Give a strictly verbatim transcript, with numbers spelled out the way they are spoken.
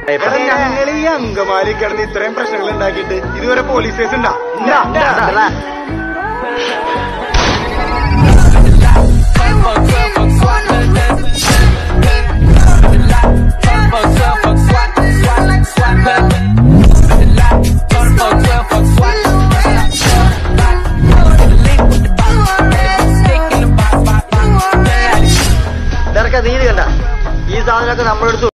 ഞങ്ങൾ ഈ അങ്കമാലി കിടന്ന് ഇത്രയും പ്രശ്നങ്ങൾ ഉണ്ടാക്കിയിട്ട് ഇതുവരെ പോലീസ് കേസ് ഉണ്ടാ നീതി കണ്ട ഈ സാധനമൊക്കെ നമ്മളെടുത്തു